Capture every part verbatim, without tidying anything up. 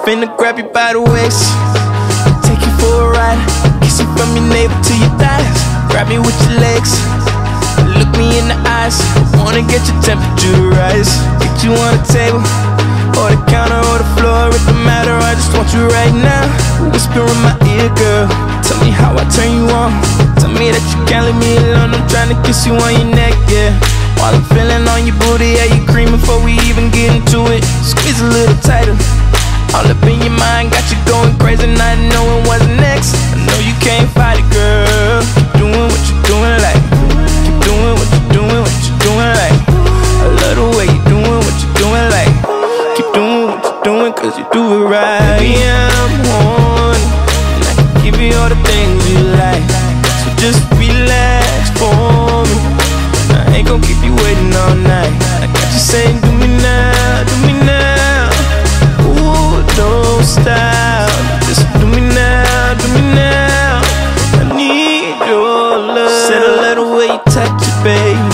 finna grab you by the waist, take you for a ride, kiss you from your navel to your thighs. Grab me with your legs, look me in the eyes. Wanna get your temperature to rise. Get you on the table, or the counter, or the floor. It don't matter, I just want you right now. Whisper in my ear, girl, tell me how I turn you on. Tell me that you can't leave me alone. I'm trying to kiss you on your neck, yeah. While I'm feeling on your booty, yeah, you creaming before we even get into it. Squeeze a little tighter, all up in your mind, got you going crazy, not knowing what's next. I know you can't fight it, girl. Keep doing what you're doing, like keep doing what you're doing, what you're doing, like I love the way you're doing what you're doing, like keep doing what you're doing, cause you do it right. Baby, I'm on, and I can give you all the things you like. So just relax for me, I ain't gon' keep you waiting all night. I got you saying, do me now, do me now. Ooh, don't stop, just do me now, do me now. I need your love. Said I love the way you touch it, baby.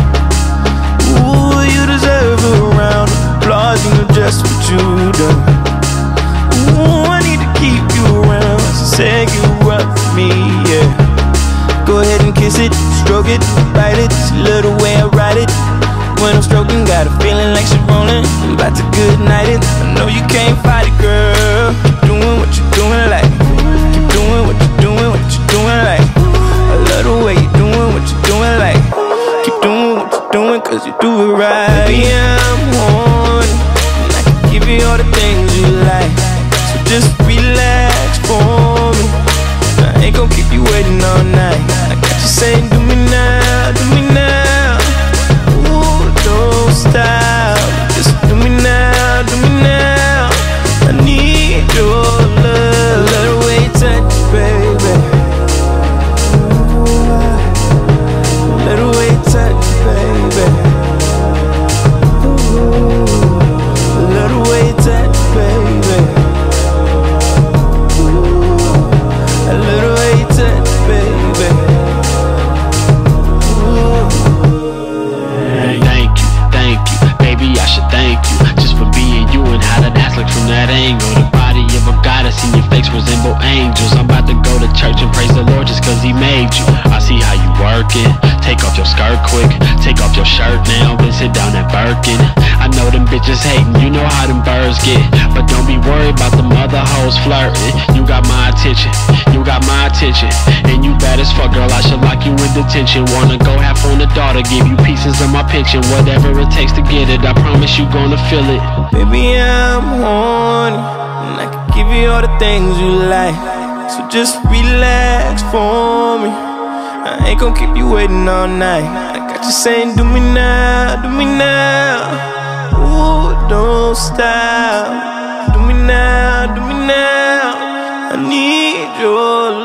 Ooh, you deserve a round of applause, you know just what you done. Ooh, I need to keep you around, so say you up for me, yeah. Go ahead and kiss it, stroke it, bite it. She love the way I ride it. When I'm stroking, got a feeling like she's rolling. I'm about to good night it. I know you can't fight it, girl. Keep doing what you're doing, like keep doing what you're doing, what you're doing, like I love the way you're doing what you're doing, like keep doing what you're doing, cause you do it right. Baby, I'm on, and I can give you all the things you like. So just relax for me, I ain't gon' keep you waiting all night. I got you saying, do me now, do me now. Ooh, don't stop, just do me now, do me now. I need your love. Love the way you touch it, baby. Ooh, love the way you touch it, baby. Ooh, love the way you touch it, baby. Ooh, I love the way you touch it, baby. Hey, thank you, thank you, baby, I should thank you just for being you and how that ass looked from that angle. The body of a goddess in your face resemble angels. I'm about to go to church and praise the Lord just cause he made you. I see how you working, take off your skirt quick, take off your shirt now, then sit down at Birkin. I know them bitches hating, you know how them birds get, but don't be worried about them other hoes flirting. You got my attention, you got my attention, and you bad as fuck, girl, I should lock you in detention. Wanna go have fun, the daughter, give you pieces of my pension. Whatever it takes to get it, I promise you gonna feel it. Baby, I'm horny, and I can give you all the things you like. So just relax for me, I ain't gon' keep you waiting all night. I got you saying, do me now, do me now. Ooh, don't stop, do me now, do me now. I need your love.